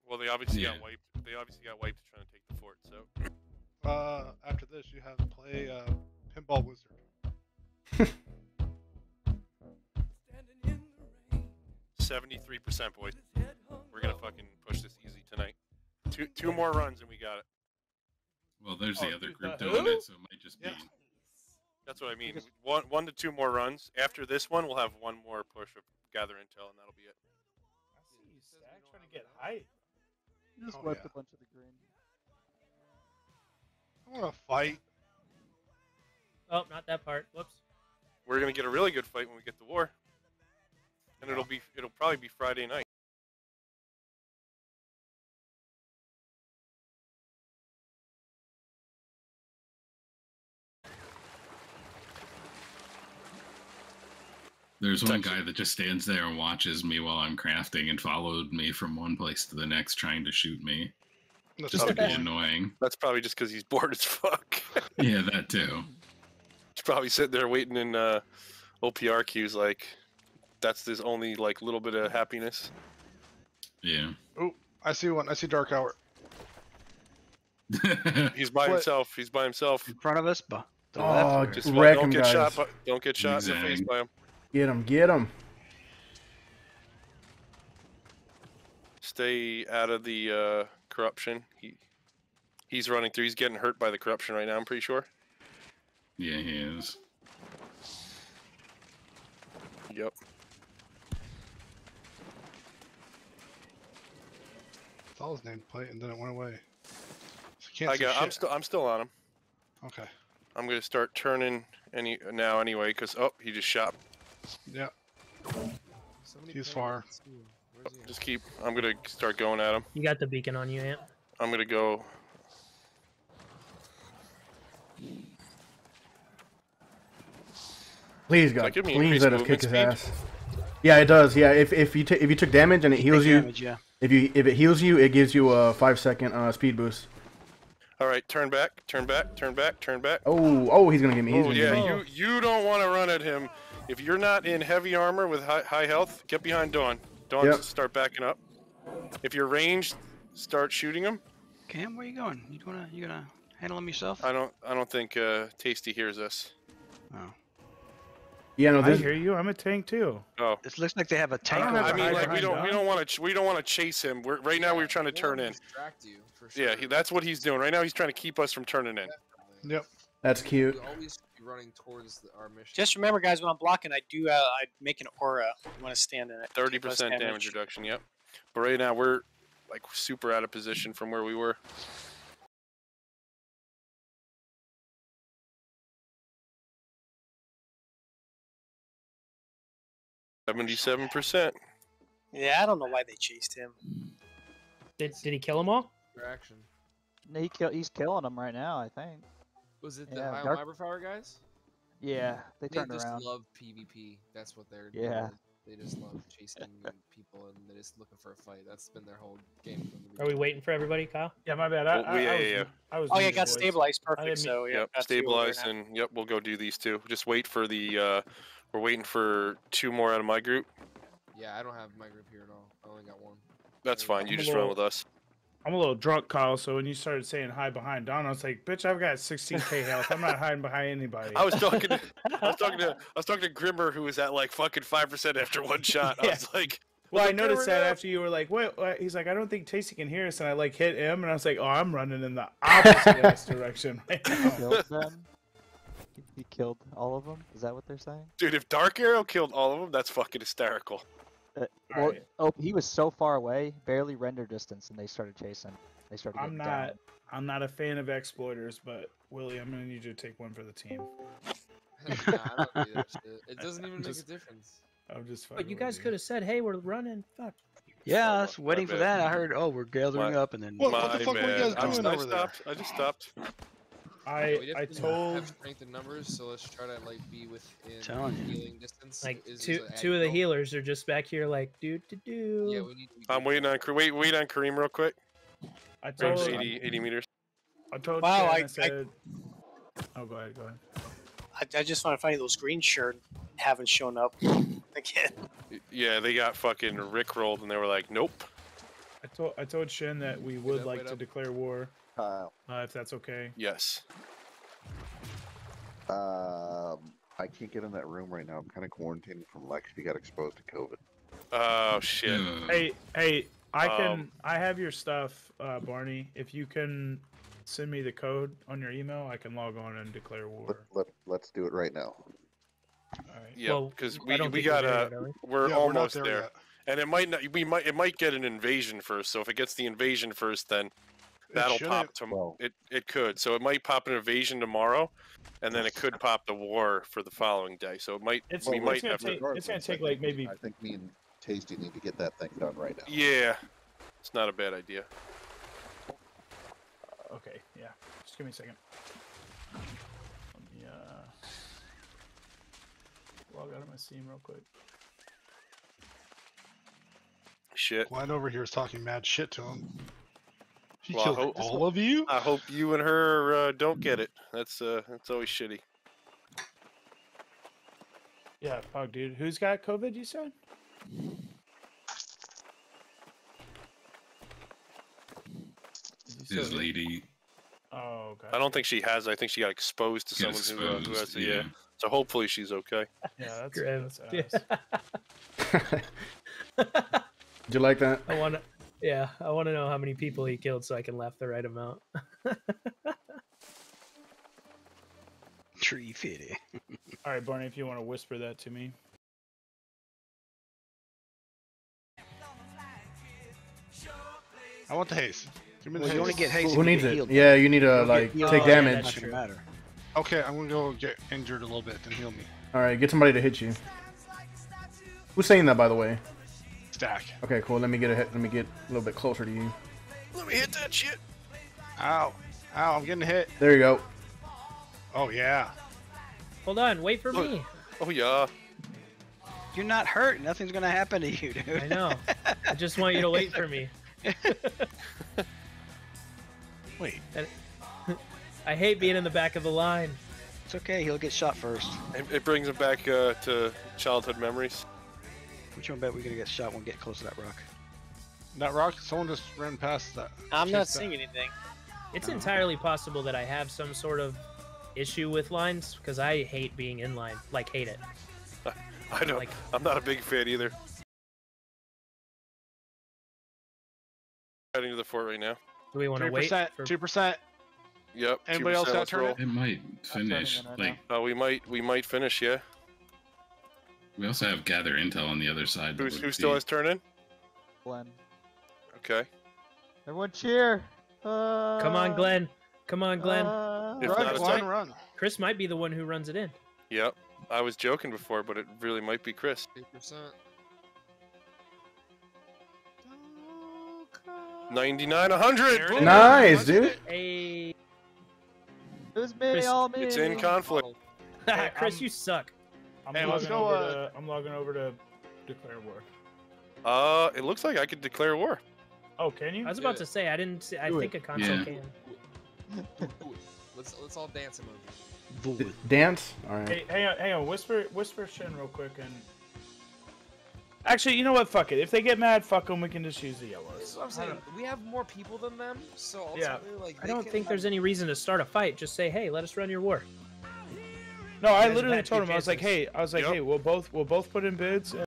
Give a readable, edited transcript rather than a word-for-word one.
Well, they obviously got wiped. They obviously got wiped trying to take the fort. So. After this, you have to play Pinball Wizard. 73%, boys. We're gonna fucking push this easy tonight. Two more runs and we got it. Well, there's the other group doing it, so it might just be. That's what I mean. 1 to 2 more runs. After this one, we'll have one more push of gather intel, and that'll be it. I see you, Stack, trying to get hype. You just wiped a bunch of the green. I want to fight. Oh, not that part. Whoops. We're gonna get a really good fight when we get to war, and it'll probably be Friday night. There's one guy that just stands there and watches me while I'm crafting and followed me from one place to the next trying to shoot me. That's just to be annoying. That's probably just because he's bored as fuck. Yeah, that too. He's probably sitting there waiting in OPR queues like that's his only like little bit of happiness. Yeah. Oh, I see one. I see Dark Hour. He's by himself. He's by himself. In front of us, but just wreck don't him, get guys. shot. Don't get shot in the face by him. Get him, get him. Stay out of the corruption. He's running through. He's getting hurt by the corruption right now, I'm pretty sure. Yeah, he is. Yep. Saw his nameplate and then it went away. So I'm still on him. Okay. I'm gonna start turning now anyway, cause he just shot. Yeah. He's far. Just keep. I'm gonna start going at him. You got the beacon on you, Ant. I'm gonna go. Please, God, give me please increased let us kick his movement ass. Yeah, it does. Yeah, if you took damage and it heals you, damage, yeah. if it heals you, it gives you a 5-second speed boost. All right, turn back, turn back, turn back, turn back. Oh, he's gonna get me. He's Oh gonna yeah, get me. you don't want to run at him. If you're not in heavy armor with high health, get behind Dawn. Dawn, start backing up. If you're ranged, start shooting him. Cam, where you going? You gonna handle him yourself? I don't think Tasty hears us. Oh. Yeah, no, I this. hear you. I'm a tank too. Oh. This looks like they have a tank. I mean, like we behind don't want to chase him. Right now we're trying to turn in. Distract you, for sure. Yeah, that's what he's doing right now. He's trying to keep us from turning in. Yep. That's cute. We always be running towards our mission. Just remember, guys, when I'm blocking, I do I make an aura. You want to stand in it. 30% damage reduction. Yep. But right now we're like super out of position from where we were. %. Yeah, I don't know why they chased him. Did he kill them all? Action. He's killing them right now, I think. Was it the Yeah, High Dark- Fiber guys? Yeah, they turned just around. love PvP. That's what they're Yeah. doing. They just love chasing people and they're just looking for a fight. That's been their whole game from the Are we beginning. waiting for everybody, Kyle? Yeah, my bad. I was Oh yeah, muted, got boys. stabilized. I Perfect. didn't So yeah, Yep, got two over stabilize now. and yep, we'll go do these two. Just wait for the we're waiting for 2 more out of my group. Yeah, I don't have my group here at all. I only got 1. That's fine. You I'm a just run little- with us. I'm a little drunk, Kyle. So when you started saying hi behind Don, I was like, "Bitch, I've got 16k health. I'm not hiding behind anybody." I was talking to Grimmer, who was at like fucking 5% after one shot. I was like, Well, I noticed that after you were like, "What?" He's like, "I don't think Tasty can hear us," and I like hit him, and I was like, "Oh, I'm running in the opposite ass direction right now." Killed them? He killed all of them? Is that what they're saying? dude, if Dark Arrow killed all of them, that's fucking hysterical. Well, Alright. oh, he was so far away, barely render distance, and they started chasing. They started getting down. I'm not a fan of exploiters, but Willie, I'm gonna need you to take one for the team. Nah, I don't do that shit. It doesn't even make a difference. I'm just. But you guys could have said, "Hey, we're running." Fuck. Yeah, I was waiting for bad. that. I heard, oh, we're gathering up, and then. What the fuck were you guys I doing over there? I just stopped. We I definitely told have strength in numbers, so let's try to like be within Telling you. healing distance. Like Is two an of the add-on. healers are just back here, like do. Yeah, we need. I'm waiting on wait on Kareem real quick. I Range told 80 meters. I told Wow, Chad, I- said. Oh, go ahead. Go ahead. I just find it funny those green shirt haven't shown up again. Yeah, they got fucking rickrolled and they were like, nope. I told Shin that we would like to declare war. If that's okay. Yes. I can't get in that room right now. I'm kind of quarantining from Lex. He got exposed to COVID. Oh shit. Hey, I have your stuff, Barney. If you can send me the code on your email, I can log on and declare war. Let's do it right now. All right. Yeah, because we gotta. We're almost there. And it might not. It might get an invasion first. So if it gets the invasion first, then that'll pop. It could. So it might pop an invasion tomorrow, and then it could pop the war for the following day. So it might. It's gonna take like maybe. I think me and Tasty need to get that thing done right now. Yeah, it's not a bad idea. Okay. Yeah. Just give me a second. Let me log out of my Steam real quick. Shit. Glenn over here is talking mad shit to him. He Well, killed all of you? I hope you and her don't get it. That's always shitty. Yeah, fuck, dude. Who's got COVID? You said. This lady. Oh, okay. I don't think she has. I think she got exposed to someone who has it. Yeah. So hopefully she's okay. Yeah, that's Did you like that? I want to know how many people he killed so I can laugh the right amount. Tree fitty. All right, Barney, if you want to whisper that to me. I want the haste. Give me the Well, you haste. only get haste. Who if you needs get it? healed. Yeah, you need to like healed. take Oh, damage. That shouldn't matter. Okay, I'm gonna go get injured a little bit, then heal me. All right, get somebody to hit you. Who's saying that, by the way? Stack. Okay, cool. Let me get a hit. Let me get a little bit closer to you. Let me hit that shit. Ow. Ow, I'm getting hit. There you go. Oh, yeah. Hold on, wait for me. Oh, yeah. You're not hurt. Nothing's gonna happen to you, dude. I know. I just want you to wait for me. Wait. I hate being in the back of the line. It's okay. He'll get shot first. It brings him back to childhood memories. Which one bet we're gonna get shot when we get close to that rock? That rock? Someone just ran past that. I'm not seeing anything. It's entirely possible that I have some sort of issue with lines because I hate being in line. Like, hate it. I know. Like, I'm not a big fan either. Heading to the fort right now. Do we want to wait? 2%. 2%. Yep. Anybody else got turn it? It might finish. Like we might finish. Yeah. we also have gather intel on the other side. Who still has turn in? Glenn. Okay. Everyone cheer! Come on, Glenn. Come on, Glenn. If Run, not, it's Glenn, like- run. Chris might be the one who runs it in. Yep. I was joking before, but it really might be Chris. 8%. 99, 100. Boom. Nice, dude. Hey, It was me, Chris, all me. It's in conflict. Hey, Chris, you suck. Hey, let's go, I'm logging over to declare war. It looks like I could declare war. Oh, can you? I was about to say I didn't. I Do think it. a console Yeah. can. Let's all dance emoji. Dance. All right. Hey, hang on. Whisper Shin real quick and. Actually, you know what? Fuck it. If they get mad, fuck them. We can just use the yellows. This is what I'm saying. We have more people than them, so Yeah. ultimately, like, I don't think there's any reason to start a fight. Just say, hey, let us run your war. No, I Guys literally have had told two him. I was like, chances. hey, we'll both put in bids, and